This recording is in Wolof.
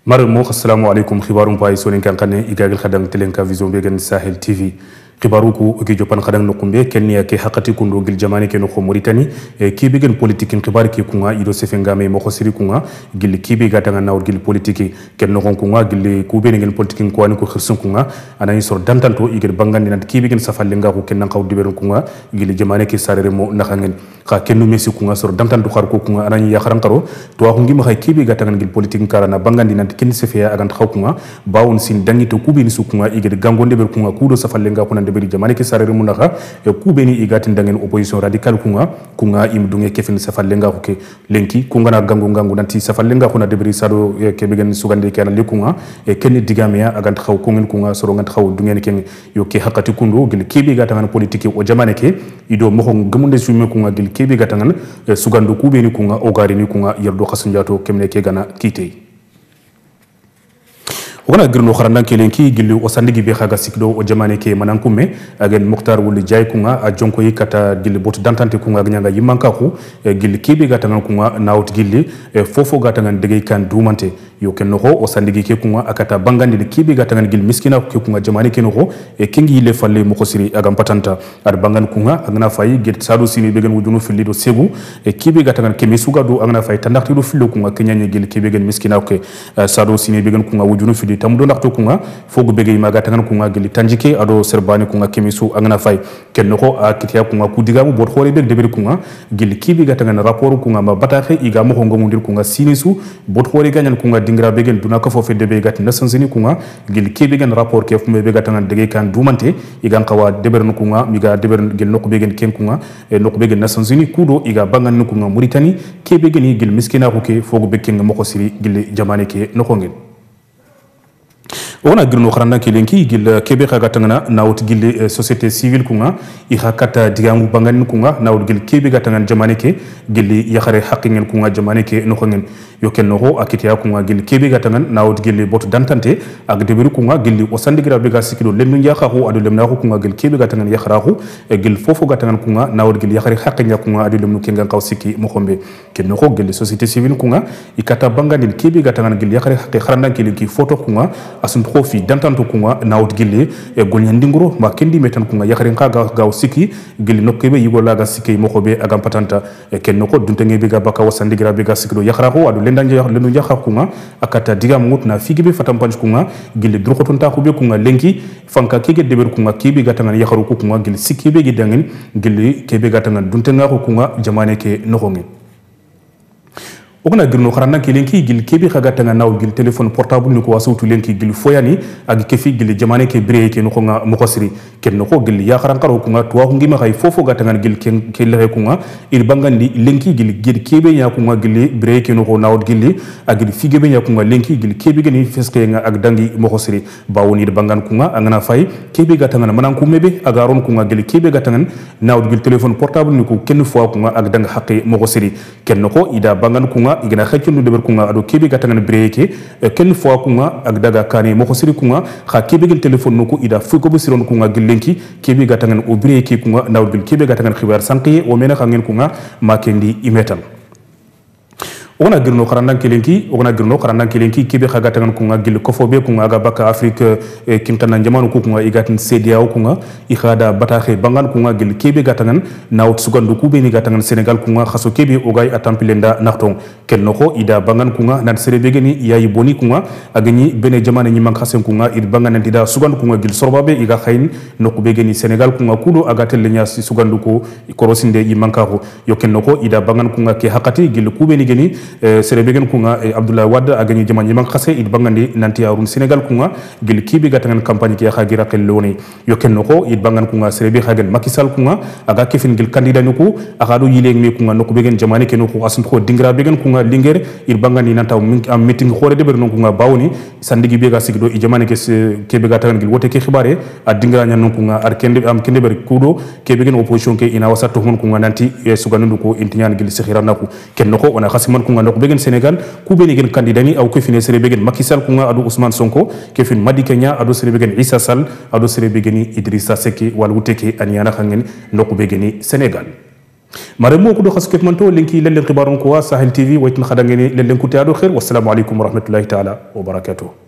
mara mo assalamu alaikum khibarum pay sonin kan kane igagil khadang telenka vision begen Sahel TV khibaru ko ki jopan khadang no kumbe kenya ke hakati kundo gil jamane ke no ko Mauritanie ki begen politique khibar ki kunga ido sefengame mo khosiri kunga gil ki be gatanga naw gil politique ken no kunga gil ku be ngel politique ko ani ko khirsun kunga anani sor dantanto igel bangandi nan ki begen safalle nga ko ken nan kaw diberon kunga gil jamane ke sarere mo nakhangen kha kenno mesi kunga sor dantanto khar ko kunga anani ya kharan karo to ko ngima khay ki be gatanga gil politique karana bangandi nan ken sefeya agant khawkunga bawon sin dangi to kubeni sukunga igede gangonde ber kunga kudo safalle nga ko nan deberi jamane ke sarere munaka kubeni igati dangen opposition radical kunga imdunge kefin safalle nga ko ke lenki kunga na gango nanti safalle nga ko na deberi sado ke begen sugande ke na lekunga ken digamea agant khaw kungen kunga soro ngant khaw dungen ken yo ke hakati kundo gel kebe gatanga politique o jamane ke ido mo gamunde sume kunga gel kebe gatanga sugando kubeni kunga o garini kunga yerdo khasunjato kemne ke gana kitei wona girno kharanda kelenki gilli o sandigi be khaga sikdo o jamane ke manankume agen Mukhtar wuli jay kunga a jonko yikata gilli bot dantante kunga nyanga yimanka ko gilli kebe gatanga kunga nawt gilli fofo gatanga degay kan dumante yo kenno ko o sandigi ke kunga akata bangandi de kebe gatanga gilli miskina ko kunga jamane ke no ko kingi le falle mo khosiri agam patanta ad bangan kunga agna fay get sadu sini begen wudunu filli do segu kebe gatanga kemi sugado agna fay tandakti do fillo kunga kenyanye gilli kebe gen miskina ko sadu sini begen kunga wudunu filli tamudo nakto kunga fogu bege maga tangan kunga gili tanjike ado serbani kunga kemisu angana fay kenno ko a kitiya kunga kudiga mu bot khore be deberi kunga gili kibi ga tangan rapport kunga ma bataxe iga mo hongo mundir kunga sinisu bot khore ganyan kunga dingra begen duna ko fofe debe gat Nations Unies kunga gili kibi gan rapport ke fume be ga tangan dege kan dumante iga qawa deber no kunga miga deber gel nokko begen ken kunga nokko begen Nations Unies kudo iga bangan no kunga Mauritanie kebe geni gil miskina ko ke fogu be ken mo ko siri gili jamane ke nokko ngel wona girno kharanda kelenki gil kebe khaga tangana nawt gil société civile kunga I hakata digamu bangan kunga nawt gil kebe gatanga jamane ke gil yakhare haqqingen kunga jamane ke no khongen yo kenno ho akitiya kunga gil kebe gatanga nawt gil bot dantante ak deberu kunga gil o sandigira be ga sikido lennu yakha ho adu lemna ko kunga gil kebe gatanga yakhara ho gil fofo gatanga kunga nawt gil yakhare haqqinga kunga adu lemnu kenga qaw sikki mo khombe kenno ho gil société civile kunga ikata bangandil kebe gatanga gil yakhare haqqi kharanda kelenki photo kunga asun fi dantanto kunga nawt gilli golnyandingro ma kendi metan kunga yakharin khaga gaw siki gilli nokkebe yigo laga siki mo khobe agam patanta kenno ko duntenge be ga baka wasandigira be ga sikdo yakhara ko adu lendanje lenu yakhar kunga akata diga mutna figibe fatam panj kunga gilli drokhotun ta khube kunga lenki fanka kege deber kunga kibi gatanga yakharu ko kunga gilli siki be gi dangin gilli kebe gatanga duntenga ko kunga jamane ke nokhonge ogna girno kharanda kelenki gil kebi khaga tanga naw gil téléphone portable ni ko wasawtu lenki gil foyani ak kefi gil jamane ke breye ke no ko nga mo khosri ken no ko gil ya kharan karo ko nga to ko ngima khay fofo ga tanga gil ke lehe ko nga il bangandi lenki gil kebe nya ko nga gil breye ke no ko naw gil ak gil figebe nya ko nga lenki gil kebe gani feske nga ak dangi mo khosri bawoni bangan ko nga ngana fay kebe ga tanga manan ko mebe agaron ko nga gil kebe ga tanga naw gil téléphone portable ni ko ken fo ko nga ak dang haqqi mo khosri ken no ko ida bangan ko nga igana khacunu deber kunga ado kebe gatanga breke ken fois kunga ak daga kani mo khosiri kunga kha kebe gel telephone nuko ida fuko bo siron kunga gelenki kebe gatanga o breke kunga nawdul kebe gatanga khibar sanki o mena khangen kunga makendi imetal ogna girno kharanda kelenki kebe khaga tangan kunga gil kofo be kunga ga baka Afrique kintana jamanu ko kunga igatin CEDEAO kunga I khada bataxe bangan kunga gil kebe gatangan nawt sugandu ku be ni gatangan Senegal kunga khaso kebe ogay atampilenda naktong kenno ko ida bangan kunga nan serebe geni yayi boni kunga agni bene jamane ni man khasen kunga id bangan dida sugandu kunga gil sorbabe iga khayn nokku be geni Senegal kunga kudo agatel lenya sugandu ko korosinde yi manka ko yo kenno ko ida bangan kunga ke hakati gil ku be ni geni serebegen kunga Abdoulaye Wade agani jama nyimang khase id bangandi nanti arun Senegal kunga gil kibi gatangan campagne ki khagira qelloni yo kenno ko id bangan kunga serebe khagen Macky Sall kunga aga kefin gil candidat nuko agado yileng me kunga nokko begen jamane ke noko asum ko dingra begen kunga linger id bangandi nanta am meeting khore de ber no kunga bawni sandigi bega sigdo i jamane ke kebe gatangan gil wote ke khibare a dingra nyan kunga ar kende am kende ber kudo kebe gen opposition ke ina wasa to mon kunga nanti sugandu ko intinyaan gil sekhirana ko kenno ko ona khasiman kunga nokko begen Senegal ku beni gen kandidani aw kefine serebe gen Macky Sall kunga adu Ousmane Sonko kefin Madi Kenya adu serebe gen Issa Sall adu serebe gen Idrissa Seck wal wuteke anyana khangen nokko begeni Senegal mare mo ko do khasket manto linki lelen khibarun ko Sahel TV waytin khadangeni lelen kutado khair wassalamu alaikum warahmatullahi ta'ala wabarakatuh